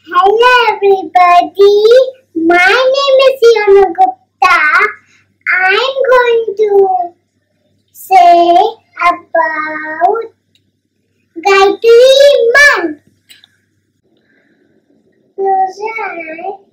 Hello everybody, my name is Siyona. I'm going to say about Gayatri Mantra. Close your eyes